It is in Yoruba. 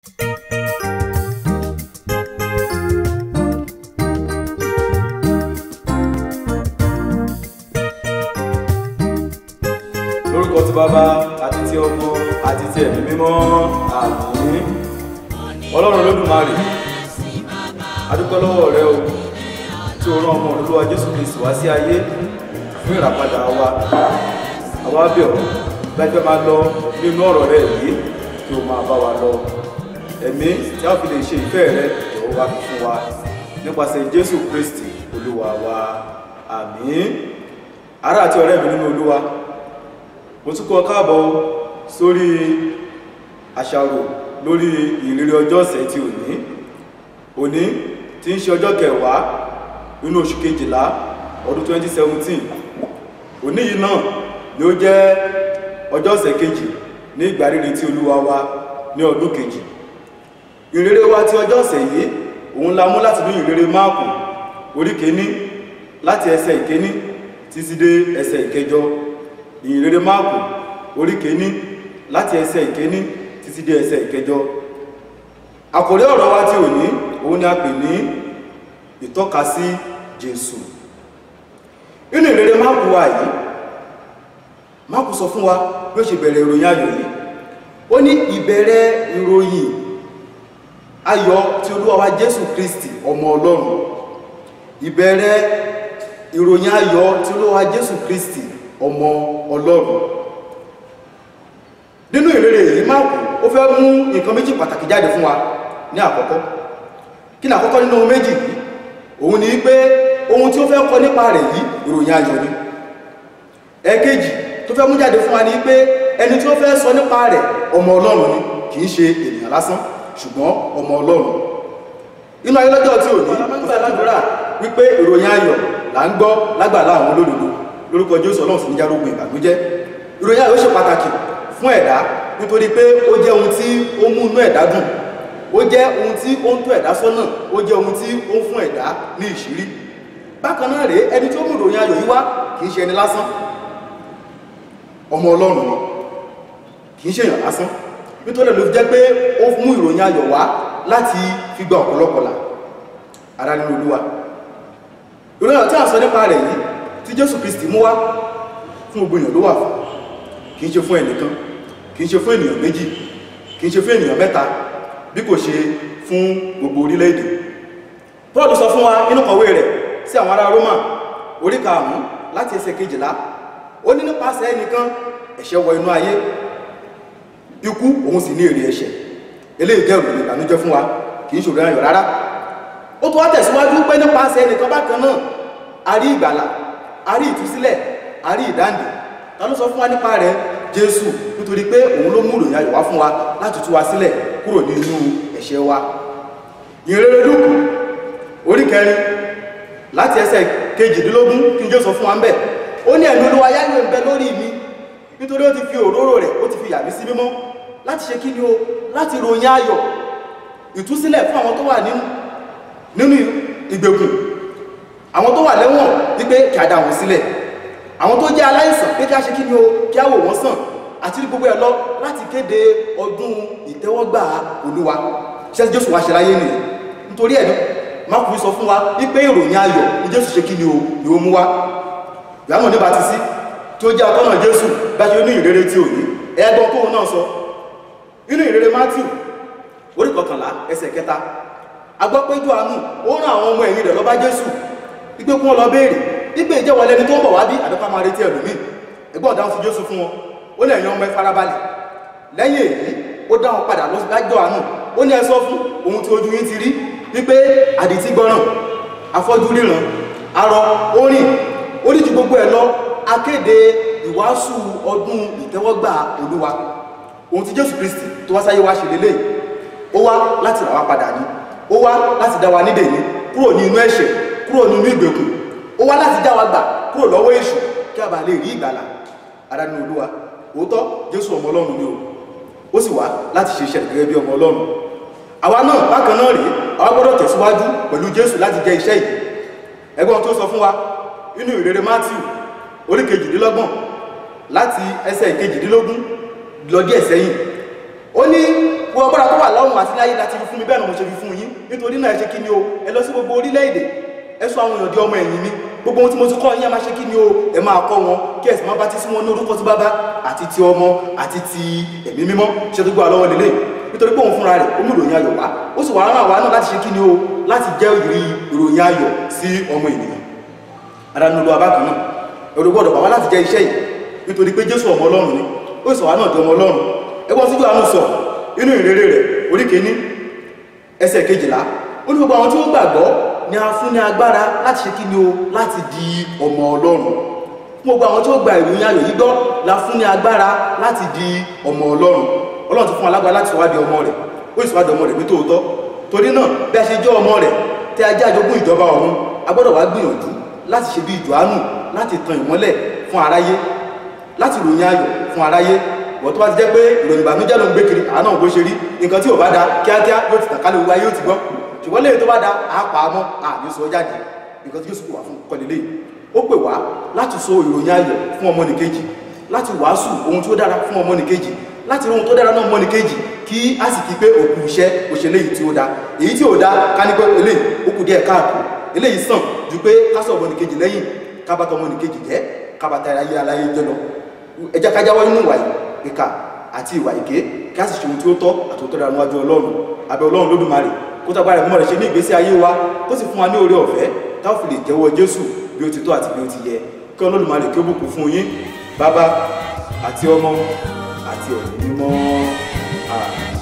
Lórúkọ ti Bàbá àti ti Ọmọ àti ti Ẹ̀mí Mímọ́, àmín. Ọlọ́run Olódùmarè, a dúpẹ́ lọ́wọ́ rẹ o tí o rán ọmọ Olúwa Jésù Kristi wá sí ayé fún ìràpadà wa. Àwa bẹ̀ ọ́ bẹ́ẹ̀ fẹ́ máa lọ nínú ọ̀rọ̀ rẹ yìí kí o máa bá wa lọ. Ẹ̀mí tí a fi lè ṣe ìfẹ́ rẹ jọ̀wọ́ wá fún wa nípasẹ̀ Jésù Kristi Olúwa wa, àmín. Ará àti ọ̀rẹ́ mi nínú Olúwa, mo tún kọ́ káàbọ̀ sórí àṣàrò lórí ìrírí ọjọ́ ọ̀sẹ̀ tí òní tí ń ṣe ọjọ́ kẹwàá nínú oṣù kejìlá ọdún 2017. Òní yìí náà ni ó jẹ́ ọjọ́ ọ̀sẹ̀ kejì ní ìgbàríre tí Olúwa wa ní ọdún kejì. Ìrírí wa ti ọjọ́ ọ̀sẹ̀ yìí òun la mú láti ní ìrírí Máàkù orí kìíní láti ẹsẹ̀ ìkíní títí dé ẹsẹ̀ ìkẹjọ. Ìrírí Máàkù orí kìíní láti ẹsẹ̀ ìkíní títí dé ẹsẹ̀ ìkẹjọ. Àkòrí ọ̀rọ̀ wa tí òní òun ni a pè ní ìtọ́kasí Jésù. Nínú ìrírí Máàkù wa yìí, Máàkù sọ fún wa bí ó ṣe bẹ̀rẹ̀ ìròyìn ayọ̀ yìí. Ó ní ìbẹ̀rẹ̀ ìròyìn ayọ̀ tí Olúwa wa Jésù Kristi ọmọ Ọlọ́run. Ìbẹ̀rẹ̀ ìròyìn ayọ̀ tí Olúwa wa Jésù Kristi ọmọ Ọlọ́run. Nínú ìrírí yìí, Máàkù ó fẹ́ mú nǹkan méjì pàtàkì jáde fún wa ní àkọ́kọ́. Kí ni àkọ́kọ́ nínú ohun méjì yìí? Òun ni pé ohun tí ó fẹ́ kọ nípa rẹ̀ yìí ìròyìn ayọ̀ ni. Ẹ̀kejì tó fẹ́ mú jáde fún wa ni pé ẹni tí ó fẹ́ sọ nípa rẹ̀ ọmọ Ọlọ́run ni, kì í ṣe ènìyàn lásán ṣùgbọ́n ọmọ Ọlọ́run. Inú ayé lọ́jọ́ tí òní ó fẹ́ ládùúrà wípé ìròyìn ayọ̀ là ń gbọ́ lágbàlá àwọn olódodo. Lórúkọ Jésù, Ọlọ́run sì ní járógun ìbànújẹ́. Ìròyìn ayọ̀ ṣe pàtàkì fún ẹ̀dá nítorí pé ó jẹ́ ohun tí ó mú inú ẹ̀dá dùn, ó jẹ́ ohun tí ó ń tó ẹ̀dá sọ́nà, ó jẹ́ ohun tí ó ń fún ẹ̀dá ní ìṣírí. Bákan náà rèé, ẹni tí ó mú ìròyìn ayọ̀ yìí wá kì í ṣe ẹni lásán, ọmọ Ọlọ́run ni, kì í ṣe èèyàn lásán. Nítorí ló fi jẹ́ pé ó mú ìròyìn ayọ̀ wá láti fi gba ọ̀pọ̀lọpọ̀ là. Ará nínú Olúwa, ìròyìn ayọ̀ tí a sọ nípa rẹ̀ yìí tí Jésù Kristi mú wá fún gbogbo èèyàn ló wà fún, kì í ṣe fún ẹnìkan, kì í ṣe fún ènìyàn méjì, kì í ṣe fún ènìyàn mẹ́ta, bí kò ṣe fún gbogbo orílẹ̀-èdè. Paul sọ fún wa nínú kọ̀wé rẹ̀ sí àwọn ará Rómà orí 5 láti ẹsẹ̀ 12. Ó ní nípasẹ̀ ẹnìkan ẹ̀ṣẹ̀ wọ inú ayé, ikú òun sì ní èrè ẹ̀ṣẹ̀. Eléyìí jẹ́ ìròyìn ìbànújẹ́ fún wa, kì í ṣe ìròyìn ayọ̀ rárá. Ó tún wá tẹ̀síwájú pé nípasẹ̀ ẹnìkan bákan náà a rí ìgbàlà, a rí ìtúsílẹ̀, a rí ìdáǹdè. Ta ló sọ fún wa nípa rẹ̀? Jésù, nítorí pé òun ló mú ìròyìn ayọ̀ wá fún wa láti tú wa sílẹ̀ kúrò nínú ẹ̀ṣẹ̀ wa. Ìhìnrere Lúùkù orí 4 láti ẹsẹ̀ 22 kí n jẹ́ sọ fún wa ń bẹ̀. Ó ní ẹ̀mí Olúwa yáyọ̀ ń bẹ lórí mi nítorí ó ti fi òróró rẹ̀, ó ti fi yà mí sí mímọ́ láti ṣe kí ni o? Láti ròyìn ayọ̀ ìtúsílẹ̀ fún àwọn tó wà nínú ìgbèkùn, àwọn tó wà lẹ́wọ̀n wípé kí a dá wọn sílẹ̀, àwọn tó jẹ́ aláìsàn pé kí a ṣe kí ni o? Kí a wò wọ́n sàn, àti ní gbogbo ẹ̀ lọ láti kéde ọdún ìtẹ́wọ́gbà Olúwa. Ṣé Jésù wá ṣe láyé nìyẹn? Nítorí ẹ̀ Máàkù sọ fún wa wípé ìròyìn ayọ̀ ni Jésù ṣe kí ni o? Ni ó mú wá. Ìyámọ̀ ní Bátísì tí ó jẹ́ atọ́nà Jésù bá ṣe ní ìrere tí òní, ẹgbọ́n tóun náà sọ nínú ìrere Mátíù orí 11 ẹsẹ̀ 3. A gbọ́ pé Jòhánù ó rán àwọn ọmọ ẹ̀yìn rẹ̀ lọ bá Jésù wípé kí wọ́n lọ béèrè wípé ìjẹ́ wọlé ẹni tó ń bọ̀ wá bí àdọ́ká máa retí ẹlòmíì. Ẹgbọ́n dáhùn sí Jésù fún wọn, ó ní ẹ̀yin ọmọ ẹ farabalẹ̀. Lẹ́yìn èyí ó dáhùn padà lọ sí Jòhánù, ó ní ẹ sọ fún ohun tí ojú yín ti rí wípé àdìtí gbọ́ràn, afọ́jú ríran, arọ ó rìn, ó ní ju gbogbo ẹ̀ lọ akéde ìwàásù ọdún ìtẹ́wọ́gbà Olúwa. Ohun tí Jésù Kristi tó wá sáyé wá ṣe lélẹ̀, ó wá láti rà wá padà ní, ó wá láti dá wa nídè ní kúrò ní inú ẹ̀ṣẹ̀, kúrò nínú ìgbèkùn, ó wá láti dá wa gbà kúrò lọ́wọ́ èṣù kí a bá lè rí ìgbàlà. Ará nínú Olúwa, òótọ́ Jésù ọmọ Ọlọ́run ni ó sì wá láti ṣe iṣẹ́ gẹ́gẹ́ bí ọmọ Ọlọ́run. Àwa náà bákan náà rèé, àwa gbọ́dọ̀ tẹ̀síwájú pẹ̀lú Jésù láti jẹ iṣẹ́ yìí. Ẹgbọ́n tó sọ fún wa nínú ìrere Mátíù orí 22 láti ẹsẹ̀ 22 lọ díẹ̀ sẹ́yìn. Ó ní gbogbo agbára tó wà lọ́run àti láyé láti fi fún mi bẹ́ẹ̀ náà mo ṣe fi fún yín nítorí náà ẹ ṣe kí ni o ẹ lọ sí gbogbo orílẹ̀-èdè ẹ sọ àwọn èèyàn di ọmọ ẹ̀yìn mi gbogbo ohun tí mo ti kọ́ yín ẹ máa ṣe kí ni o ẹ máa kọ́ wọn kí ẹ sì máa bátísí wọn ní orúkọ ti bàbá àti ti ọmọ àti ti ẹ̀mí mímọ́ ṣe tó gbọ́ àlọ́wọ́ lélẹ̀ nítorí pé òun fúnra rẹ̀ ó mú ìròyìn ayọ̀ wá ó sì wà rán àwa náà láti ṣe kí ni o láti jẹ́ ìròyìn ayọ̀ sí ọmọ ènìyàn adánulọ abákan náà ẹ̀rọ gbọ́dọ̀ bàwá láti jẹ́ iṣẹ́ yìí nítorí pé Jésù ọmọ Ọlọ́run ni ó sọ wá náà di ọmọ Ọlọ́run ẹgbọ́n síjú àánú sọ inú ìrere rẹ̀ orí kìíní ẹsẹ̀ 12 ó ní gbogbo àwọn tí ó gbàgbọ́ ni a fún ní agbára láti ṣe kí ni o láti di ọmọ Ọlọ́run fún gbogbo àwọn tí ó gba ìròyìn ayọ̀ yìí gbọ́ la fún ní agbára láti di ọmọ Ọlọ́run Ọlọ́run ti fún alágbára láti sọ wá di ọmọ rẹ̀ ó sì sọ wá di ọmọ rẹ̀ nítòótọ́ torí náà bí a ṣe jẹ́ ọmọ rẹ̀ tí a jẹ́ àjogún ìjọba ọ̀run a gbọ́dọ̀ wá gbìyànjú láti ṣe bí Jòhánù láti tan ìmọ́lẹ̀ fún aráyé láti ròyìn ayọ̀ fún aráyé wọ́n tó bá ti jẹ́ pé ìròyìn ìbànújẹ́ ló ń gbé kiri àánà bó ṣe rí nǹkan tí ò bá da kíákíá yóò ti tàkálẹ̀ owó ayé yóò ti gbọ́ ṣùgbọ́n lẹ́yìn tó bá da àápa mọ́ àní sọ jáde nǹkan tí yóò sùn wà fún kọlẹ̀lẹ́ ó pè wá láti sọ ìròyìn ayọ̀ fún ọmọnìkejì láti wàásù ohun tí ó dára fún ọmọnìkejì láti rí ohun tó dára náà ọmọnìkejì kí a sì kí pé òkú iṣẹ́ òṣèlè yìí tí ó da èyí tí ò da ká ní pé eléyìí ó kù díẹ̀ káàkó eléyìí sàn ju pé ká sọ ọmọnìkejì lẹ́yìn kábàtà ọmọnìkejì jẹ́ kábàtà ayé aláyé jẹ́ lọ ẹ jẹ́ ká jáwọ́ nínú ìwà ìkà àti ìwà èké kí a sì ṣe ohun tí ó tọ́ àti ohun tó dára níwájú Ọlọ́run abẹ́ Ọlọ́run Lódùmarè kó tó agbára mímọ́ rẹ̀ ṣe ní ìgbésí ayé wa kó sì fún wa ní oore ọ̀fẹ́ tá ò fi lè jẹ́wọ́ Jésù bí ó ti tọ́ àti bí ó ti yẹ kí Olódùmarè kí ó bùkún fún yín Bàbá àti Ọmọ àti Ẹ̀mí Mímọ́.